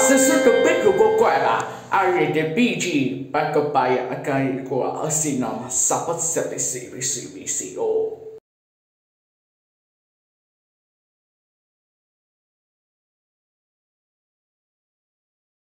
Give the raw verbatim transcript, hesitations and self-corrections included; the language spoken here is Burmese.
是是个别个个怪啦，阿瑞的笔记八个白呀，阿该个阿是那么啥不是的是的是的是哦。